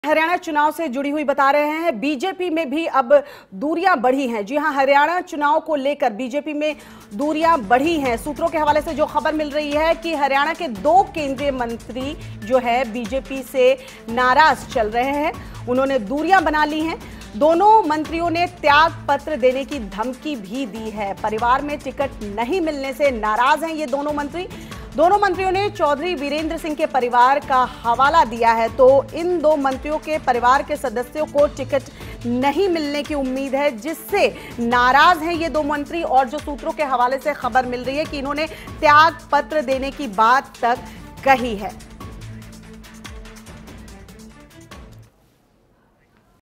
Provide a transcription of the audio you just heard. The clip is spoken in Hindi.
हरियाणा चुनाव से जुड़ी हुई बता रहे हैं। बीजेपी में भी अब दूरियां बढ़ी हैं। जी हां, हरियाणा चुनाव को लेकर बीजेपी में दूरियां बढ़ी हैं। सूत्रों के हवाले से जो खबर मिल रही है कि हरियाणा के 2 केंद्रीय मंत्री जो है बीजेपी से नाराज चल रहे हैं। उन्होंने दूरियां बना ली हैं। दोनों मंत्रियों ने त्याग पत्र देने की धमकी भी दी है। परिवार में टिकट नहीं मिलने से नाराज हैं ये दोनों मंत्री। दोनों मंत्रियों ने चौधरी वीरेंद्र सिंह के परिवार का हवाला दिया है, तो इन 2 मंत्रियों के परिवार के सदस्यों को टिकट नहीं मिलने की उम्मीद है, जिससे नाराज हैं ये 2 मंत्री। और जो सूत्रों के हवाले से खबर मिल रही है कि इन्होंने त्याग पत्र देने की बात तक कही है।